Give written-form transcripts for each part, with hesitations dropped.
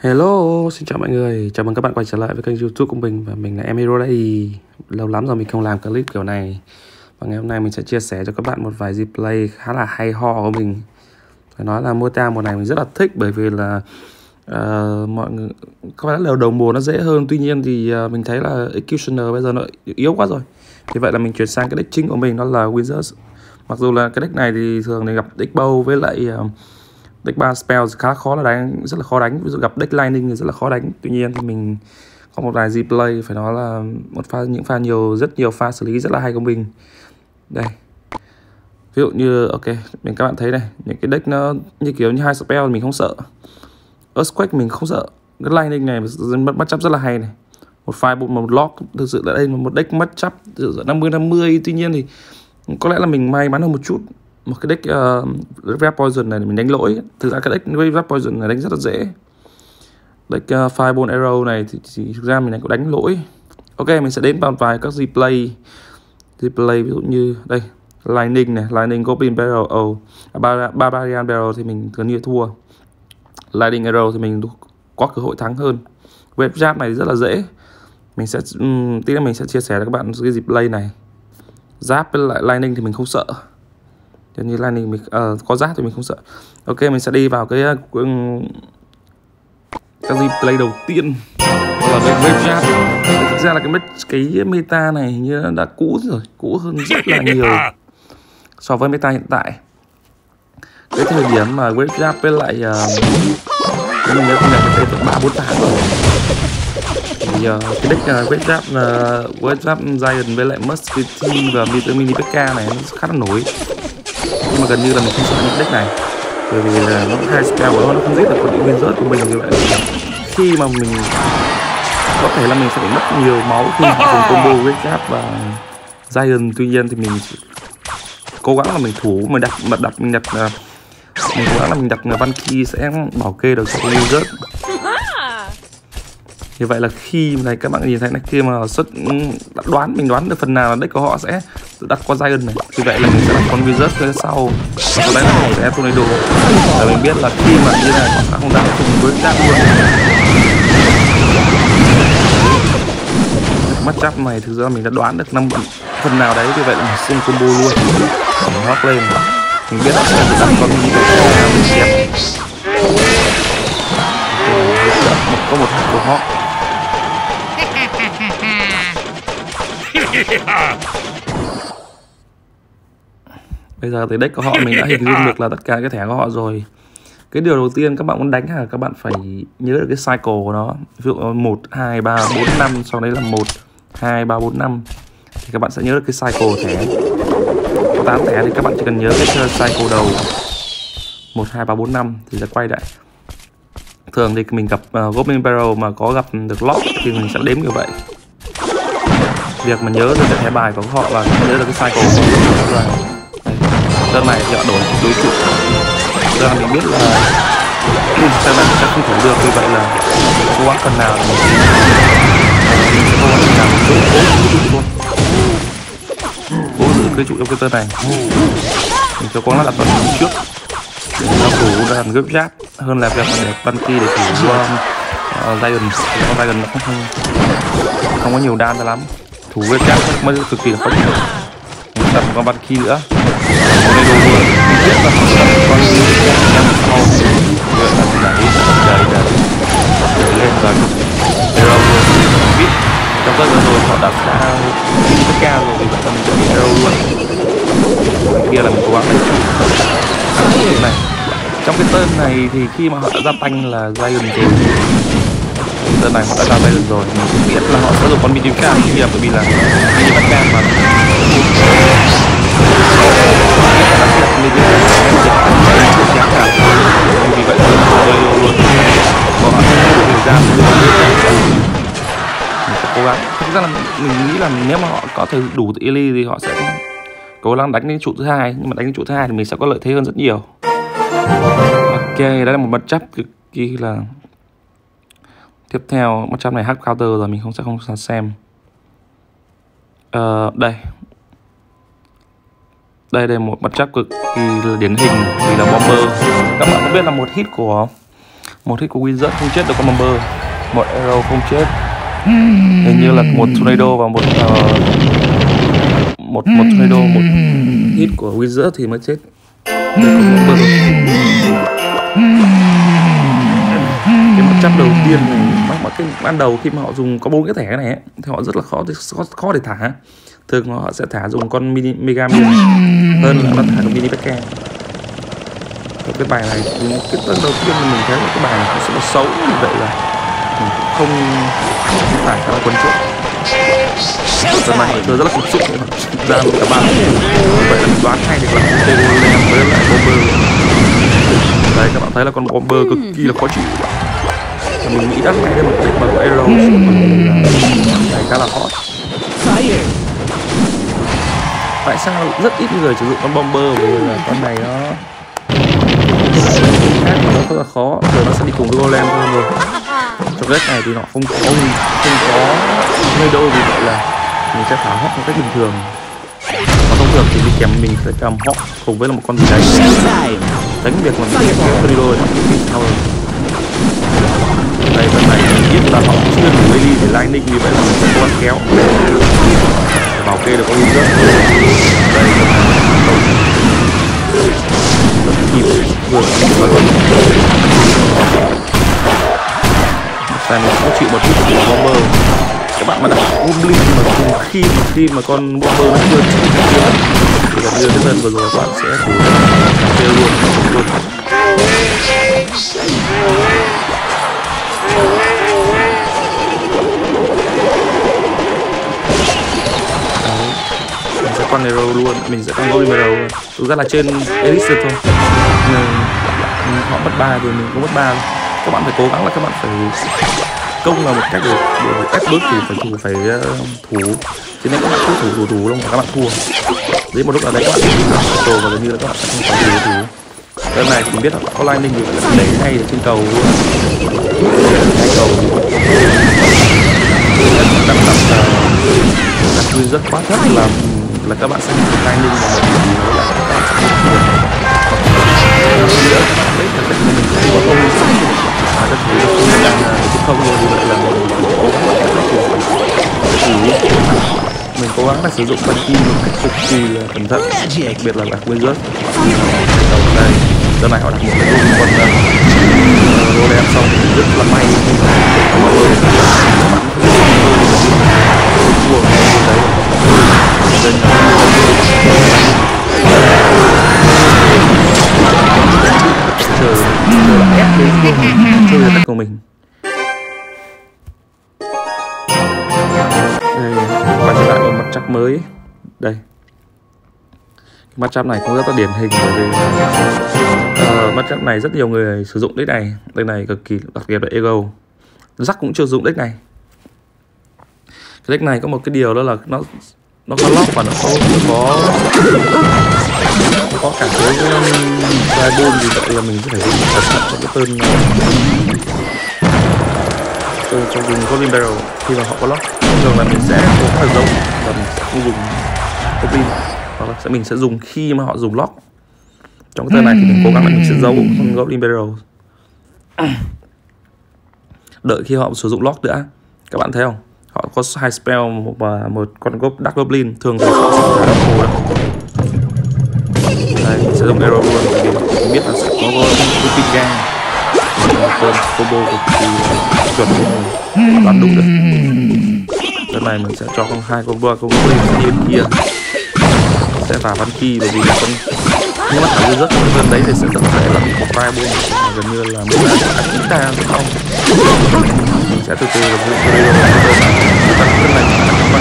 Hello, xin chào mọi người, chào mừng các bạn quay trở lại với kênh YouTube của mình và mình là em Hero đây. Lâu lắm rồi mình không làm clip kiểu này. Và ngày hôm nay mình sẽ chia sẻ cho các bạn một vài replay khá là hay ho của mình. Phải nói là Mota mùa này mình rất là thích bởi vì là mọi người có lẽ là đầu mùa nó dễ hơn, tuy nhiên thì mình thấy là Executioner bây giờ nó yếu quá rồi. Vì vậy là mình chuyển sang cái deck chính của mình, đó là Wizards. Mặc dù là cái deck này thì thường thì gặp deck bow với lại deck 3 spell khá khó là đánh, rất là khó đánh. Ví dụ gặp deck Lightning thì rất là khó đánh. Tuy nhiên thì mình có một vài replay phải nói là những pha rất nhiều pha xử lý rất là hay của mình. Đây. Ví dụ như ok, các bạn thấy này, những cái deck nó như kiểu như hai spell thì mình không sợ. Earthquake mình không sợ. Cái Lightning này matchup rất là hay này. Một fireball một lock, thực sự là đây là một deck matchup 50-50, tuy nhiên thì có lẽ là mình may mắn hơn một chút. Một cái deck Red Poison này mình đánh lỗi. Thực ra cái deck Red Poison này đánh rất là dễ. Deck Fireball Arrow này thì thực ra mình cũng đánh lỗi. Ok, mình sẽ đến vào vài các replay. Ví dụ như đây, Lightning này, Lightning Goblin Barrel, Barbarian Barrel thì mình gần như thua. Lightning Arrow thì mình có cơ hội thắng hơn. Wave Jab này rất là dễ. Tí nữa mình sẽ chia sẻ cho các bạn cái replay này. Giáp với lại Lightning thì mình không sợ. Như Lightning mình có giáp thì mình không sợ. Ok, mình sẽ đi vào cái replay đầu tiên là cái Wave Jab. Thực ra là cái meta này hình như đã cũ rồi, cũ hơn rất là nhiều so với meta hiện tại. Cái thời điểm mà Wave Jab với lại mình nhớ không nhầm cái từ 3-4 tháng rồi. Thì cái deck Wave Jab Giant với lại Musketeer và Mini PK này nó khá là nổi. Nhưng mà gần như là mình không sợ những deck này, bởi vì là nó hai spell của nó không giết được con bị nguyên rớt của mình. Như vậy khi mà mình có thể là mình sẽ bị mất nhiều máu khi mà dùng combo với Jab và Giant. Tuy nhiên thì mình cố gắng là mình thủ, mình cố gắng là mình đặt Văn Ki sẽ bảo kê được cho con nguyên rớt. Như vậy là khi này các bạn nhìn thấy này, khi mà mình đoán được phần nào là deck của họ sẽ đặt con Giant này. Vì vậy là mình sẽ đặt con Wizard phía sau, và sau đấy là mình sẽ Tornado. Và mình biết là khi mà như này họ sẽ không dám cùng với Jab luôn. Matchup này thực ra mình đã đoán được phần nào đấy, vì vậy là mình xung combo luôn. Mình hót lên, mình biết là sẽ đặt con Mini mình chém. Có một câu hót. Bây giờ tới deck của họ mình đã hình dung được là tất cả cái thẻ của họ rồi. Cái điều đầu tiên các bạn muốn đánh là các bạn phải nhớ được cái cycle của nó. Ví dụ 1, 2, 3, 4, 5, sau đấy là 1, 2, 3, 4, 5. Thì các bạn sẽ nhớ được cái cycle thẻ. Có 8 thẻ thì các bạn chỉ cần nhớ cái cycle đầu 1, 2, 3, 4, 5 thì sẽ quay lại. Thường thì mình gặp Goblin Barrel mà có gặp được lock thì mình sẽ đếm như vậy. Việc mà nhớ được cái thẻ bài của họ là nhớ được cái cycle của họ. Đơn này thì họ đổi đối trụ. Thực ra mình biết là đơn này sẽ không thủ được, vì vậy là cố gắng phần nào mình sẽ cố gắng làm cố giữ cái trụ trong cái tên này. Mình sẽ cố gắng đặt vào trước để nó thủ ra gấp giáp hơn là việc để Văn Ki để thủ Giant. Con Giant nó không có nhiều đam cho lắm, thủ với giáp mới cực kỳ là khó chịu. Mình đặt một con Văn Ki nữa. Con này đồ luôn, mình biết là con em sau vậy là mình đẩy lên và Hero luôn. Mình biết trong tất vừa rồi họ đặt ra tất cả rồi, vì vậy là mình sẽ bị Hero luôn. Kia là mình cố gắng để này. Trong cái tên này thì khi mà họ đã ra tanh là Giant rồi, tên này họ đã ra Giant rồi, mình cũng biết là họ sẽ dùng con Mini PK kia, bởi vì là Mini PK mà vì vậy luôn có thời gian mình sẽ cố gắng. Thực ra là mình nghĩ là nếu mà họ có thể đủ Eli thì họ sẽ cố gắng đánh đến trụ thứ hai, nhưng mà đánh đến trụ thứ hai thì mình sẽ có lợi thế hơn rất nhiều. Ok, đây là một matchup cực kỳ là tiếp theo. Matchup này hack counter rồi, mình sẽ không xem. Đây là một matchup cực kỳ là điển hình vì là Bomber. Các bạn có biết là một hit của Một hit của Wizard không chết được con Bomber, một arrow không chết, hình như là một tornado và một tornado, một hit của Wizard thì mới chết. Cái mặt trap đầu tiên này, mà cái ban đầu khi mà họ dùng có 4 cái thẻ này ấy, thì họ rất là khó để thả. Thường họ sẽ thả dùng con Mega Man hơn là nó thả con Mini P.E.K.K.A. Cái bài này, cái lần đầu tiên mình thấy là cái bài này nó sẽ là xấu như vậy là mình cũng không phải khá là quấn trước. Lần này tôi rất là phục xúc ra một cả bạn. Vậy là mình đoán hay được là con Tegoland với lại Bomber. Đấy, các bạn thấy là con Bomber cực kỳ là khó chịu. Và mình nghĩ đã hay đến một cách mà có arrow này khá là hot. Tại sao rất ít người sử dụng con Bomber, bởi vì là con này nó khác mà nó rất là khó, rồi nó sẽ đi cùng với Golem hơn rồi. Trong deck này thì nó không có tornado, vì vậy là mình sẽ thả hot một cách bình thường. Và thông thường thì đi kèm mình sẽ cầm hot cùng với là một con gì đấy tránh việc mà mình sẽ tornado nó bị sau rồi. Đây, phần này mình biết là họ chưa đủ melee để lightning, vì vậy là mình sẽ cố gắng kéo để bảo kê được con Wizard. Đây kịp vừa tại mình cũng chịu một chút của Bomber. Các bạn mà đặt Goblin mà khi mà con Bomber nó chưa chịu thì gặp như cái lần vừa rồi các bạn sẽ thủ kêu luôn. Mình sẽ con hero luôn, mình sẽ con Goblin hero luôn. Thực ra là trên Elixir thôi, họ mất 3 thì mình cũng mất 3. Các bạn phải cố gắng là các bạn phải công là một cách để ép bớt thì phải thủ, chứ nếu các bạn cứ thủ luôn là các bạn thua. Đến một lúc nào đấy các bạn cầu và gần như là các bạn sẽ không phải thủ. Cái này thì mình biết là có lightning thì phải đẩy hay ở trên cầu luôn. Cái cầu đặt rất quá thấp là các bạn sẽ bị lightning và một điều nữa là các bạn sẽ bị đấy là cách mà mình không có công rất thấy được không đang không rồi, như vậy là mình cố gắng là sử dụng Bunky một cách cực kỳ là cẩn thận, đặc biệt là đặt Wizard. Đầu đây giờ này họ đặt một cái con Golem xong thì rất là may chơi cách của mình. Đây, quay trở lại một mặt trap mới. Đây, cái mặt trap này cũng rất là điển hình, bởi vì mặt trap này rất nhiều người sử dụng deck này. Deck này cực kỳ đặc biệt là Ego. Jack cũng chưa dùng deck này. Cái deck này có một cái điều đó là nó có lock và nó có cả cái Fireball, vì vậy là mình sẽ phải dùng cẩn thận cho cái tên trong dùng Goblin Barrel khi mà họ có lock. Thường là mình sẽ cố gắng giấu và mình sẽ không dùng Goblin, hoặc là mình sẽ dùng khi mà họ dùng lock. Trong cái tên này thì mình cố gắng là mình sẽ giấu con Goblin Barrel, đợi khi họ sử dụng lock nữa. Các bạn thấy không? Họ có 2 spell và một con Dark Goblin, thường thì họ sẽ thả độc hồ đó. Đây, mình sẽ dùng arrow luôn, bởi vì mình biết là sẽ có pin gang, một con combo cực kỳ chuẩn luôn, đoán đúng được. Lần này mình sẽ cho con 2 combo Goblin bên kia, sẽ vào Bunky, bởi vì là con nhưng mà thả rất là đấy thì sẽ rất dễ là bị một Fireball, gần như là mình đã chúng ta không. Mình sẽ từ từ là dùng cái này bằng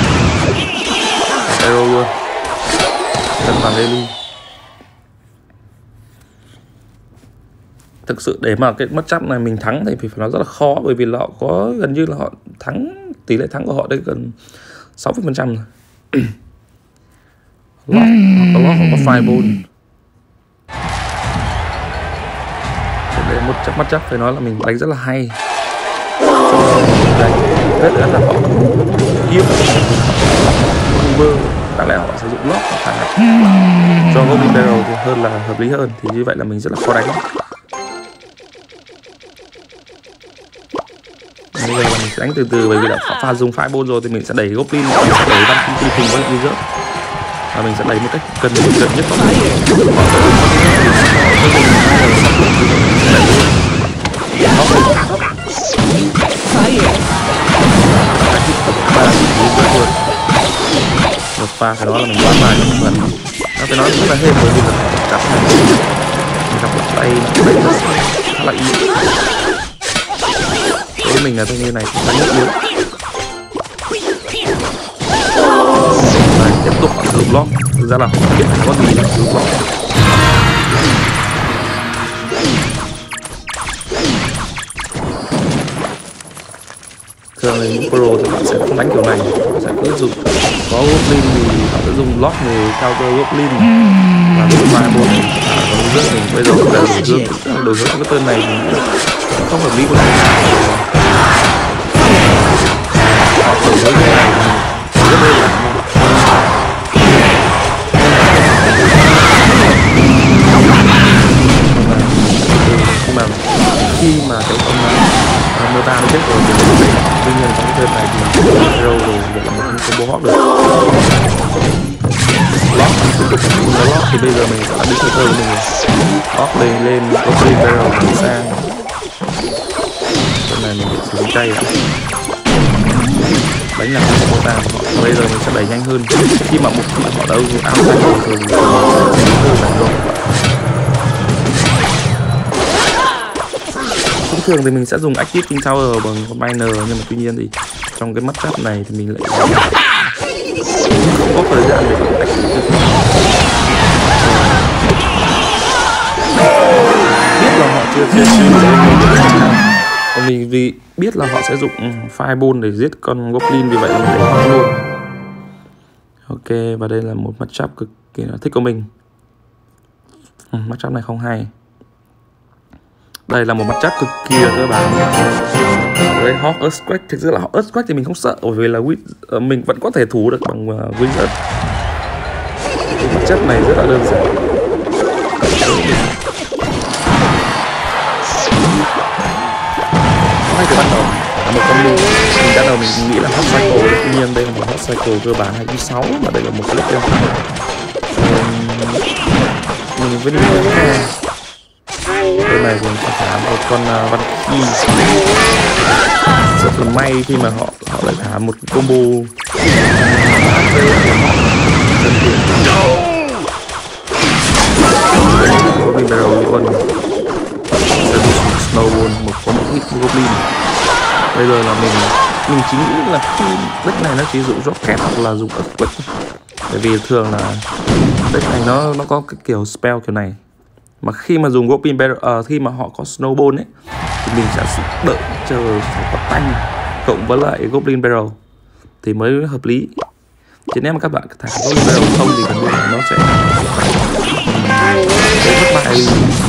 arrow luôn, chân bằng Lily. Thực sự để mà cái mất trap này mình thắng thì phải nói rất là khó, bởi vì là họ có gần như là họ thắng, tỷ lệ thắng của họ đây gần 60% rồi. Họ có Fireball. Để một mắt chắc phải nói là mình đánh rất là hay. Đây, rất là họ hiếp Uber, đáng lẽ họ sử dụng lock cho Goblin Barrel thì hơn là hợp lý hơn, thì như vậy là mình rất là khó đánh. Bây giờ là mình sẽ đánh từ từ, bởi vì đã pha dùng fireball rồi thì mình sẽ đẩy goblin, mình sẽ đẩy văn kim cùng với wizard và mình sẽ đẩy một cách gần nhất có thể. Một pha cái đó là mình quá bài một phần. Nó phải nói rất là hên bởi vì là cặp này mình gặp một tay khá là yếu. Đối với mình là thanh niên này cũng đánh rất yếu. Này, tiếp tục sử dụng lock. Thực ra là không biết có gì là sử dụng lock. Thường là những pro thì bạn sẽ không đánh kiểu này, họ sẽ cứ dùng có goblin thì họ sẽ dùng lock để counter goblin và dùng fireball này còn rước mình bây giờ cũng là đổi hướng cái tên này thì không hợp lý của mình. Họ đổi hướng cái này thì rất đơn giản. Nhưng mà khi mà cái con Mota nó chết rồi thì tuy nhiên trong cái tên này thì hero rồi vậy là mình không combo hot được. Lock tiếp tục nó lock thì bây giờ mình sẽ đi theo thơ của mình lock lên goblin barrel sang tên này mình sử dụng chay đánh là không có Mota. Bây giờ mình sẽ đẩy nhanh hơn khi mà họ đã dùng áo xanh rồi thì mình sẽ đẩy rồi. Thường thì mình sẽ dùng Active King Tower bằng con Miner, nhưng mà tuy nhiên thì trong cái matchup này thì mình lại không có thời gian để biết là họ chưa còn mình vì biết là họ sẽ dùng Fireball để giết con Goblin, vì vậy là mình đánh họ luôn. Ok, và đây là một matchup cực kỳ thích của mình. Matchup này không hay. Đây là một matchup cực kỳ là cơ bản. Đây Hawk Earthquake, thực sự là Hawk Earthquake thì mình không sợ bởi vì là mình vẫn có thể thủ được bằng Wizard. Cái matchup này rất là đơn giản. Ngay từ ban đầu là một con lưu mình đã đầu mình nghĩ là hot cycle, tuy nhiên đây là một hot cycle cơ bản 26 và đây là một cái level mình với bên này thì phải thả một con Văn Kim. Rất là may khi mà họ lại thả một combo Goblin Barrel luôn. Snowball một hit Goblin. Bây giờ là mình chính nghĩ là khi deck này nó chỉ dùng Rocket hoặc là dùng Earthquake, bởi vì thường là deck này nó có cái kiểu spell kiểu này. Mà khi mà dùng Goblin Barrel, khi mà họ có Snowball ấy thì mình sẽ đợi chờ phải có tanh cộng với lại Goblin Barrel thì mới hợp lý. Chứ nếu mà các bạn thả Goblin Barrel không thì gần như là nó sẽ thất bại.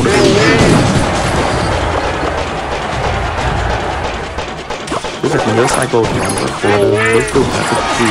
Cái việc mình nhớ cycle thì của đối phương là cực kỳ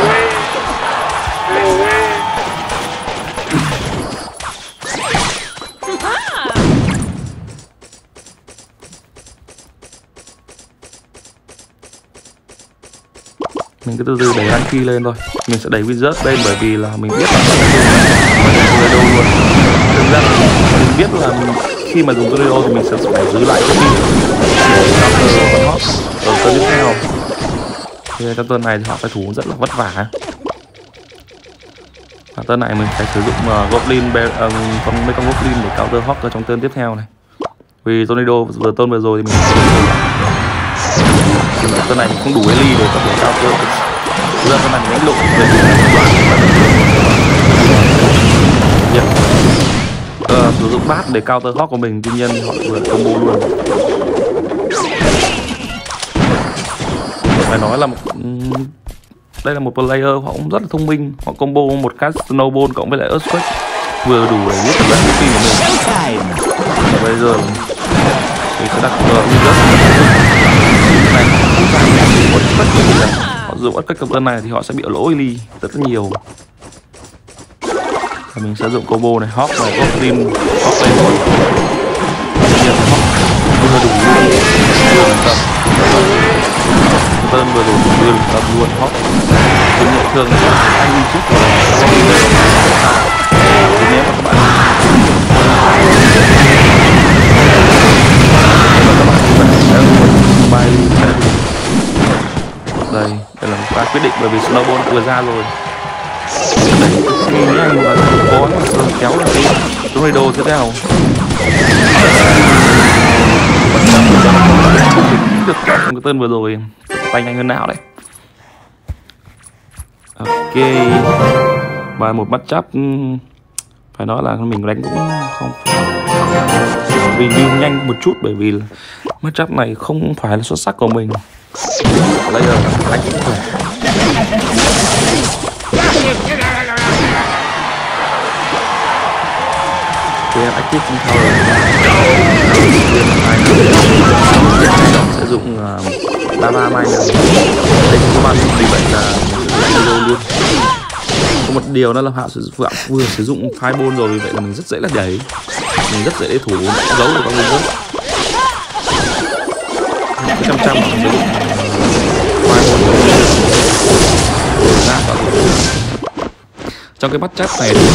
mình cứ từ từ đẩy Anki lên thôi. Mình sẽ đẩy Wizard lên bởi vì là mình biết là Tornado luôn. Thực ra mình biết là khi mà dùng Tornado thì mình sẽ phải giữ lại cái pin để counter bật hot ở turn tiếp theo. Thì trong turn này thì họ phải thủ rất là vất vả. Và turn này mình phải sử dụng Goblin mấy con Goblin để counter hot ở trong turn tiếp theo này. Vì Tornado vừa turn vừa rồi thì mình turn này không đủ Eli để có thể counter. Giờ turn này mình đánh lụng về sử dụng bát để counter hot của mình, tuy nhiên họ vừa combo luôn. Phải nói là đây là một player họ cũng rất là thông minh, họ combo một cái Snowball cộng với lại Earthquake vừa đủ để giết được các team của mình. Và bây giờ mình sẽ đặt này họ dùng Earthquake cộng tên này thì họ sẽ bị lỗ Eli rất là nhiều. Và mình sẽ dùng combo này, Hawk này, Goblin, Hawk lên rồi. Hawk vừa đủ Tên vừa rồi đưa tập luôn hot. Thường anh đi trước rồi. Nếu mà các bạn bay đây là một pha quyết định bởi vì snowball vừa ra rồi. Đây nhanh và có kéo là cái tornado tiếp theo. Được cái tên vừa rồi tay nhanh hơn nào đấy. Ok, bài một bắt chấp phải nói là mình đánh cũng không review nhanh một chút bởi vì matchup này không phải là xuất sắc của mình. Bây giờ đánh cũng phải em active controller sẽ dụng lava mine này. Đây các bạn vì vậy là video luôn. Có một điều đó là Hạo vừa sử dụng fireball rồi, vì vậy là mình rất dễ là đẩy, mình rất dễ để thủ giấu được con người rất 100% sử dụng trong cái bắt chép này thì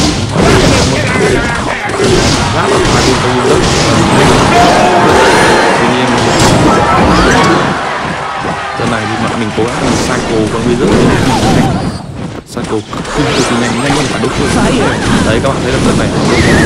lát là fireball con người rất. Tuy nhiên trận này thì mình cố gắng mình cycle con người rất cycle cực kỳ nhanh hơn cả đối phương. Đấy các bạn thấy là trận này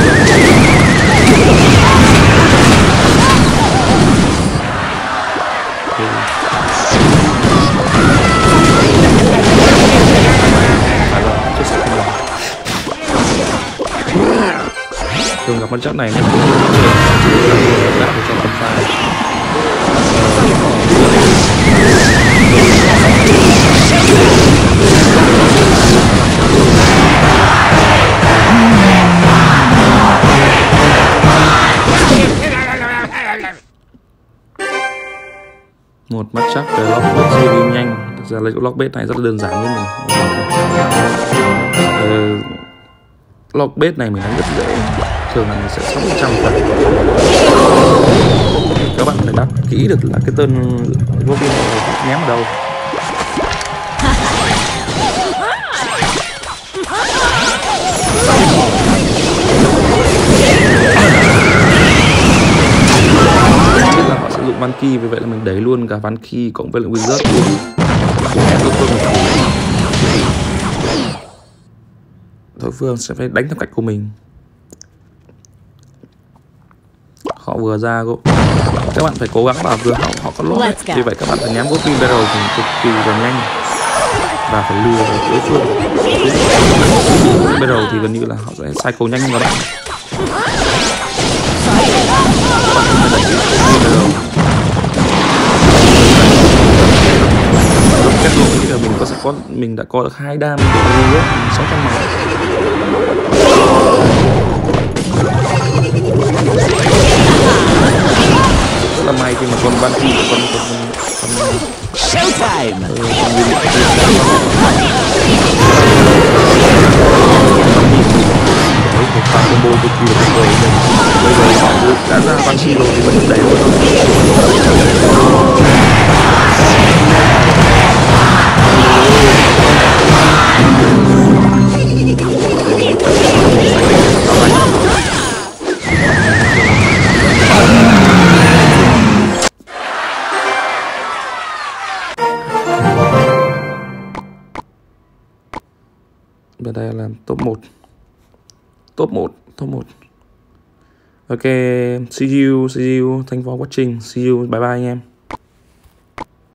thường gặp con chất này nó cũng đã được cho con pha. Một mắt chắc về lockbait review nhanh. Thực ra lấy lockbait này rất là đơn giản với mình. Lockbait này mình đánh rất dễ, thường là mình sẽ 600 phần. Các bạn phải đáp kỹ được là cái tên goblin ném ở đâu. Họ sử dụng Vanki, vì vậy là mình đẩy luôn cả Vanki cộng với lại Wizard luôn. Đối phương sẽ phải đánh theo cách của mình. Họ vừa ra các bạn phải cố gắng bảo vừa họ có lỗi, vì vậy các bạn phải nhắm Goblin Barrel thì cực kỳ là nhanh và phải lừa đối phương. Barrel thì gần như là họ sẽ cycle nhanh hơn các bạn. Kết luận thì là mình đã có được 2 đam để rework 600 máu. Rất là may khi mà con Banshee của con Showtime. Một pha combo cực kỳ tuyệt vời. Bây giờ họ đã ra Banshee rồi thì vẫn đẩy luôn. Bên đây là top 1. Ok, see you, thank you for watching, see you, bye bye anh em.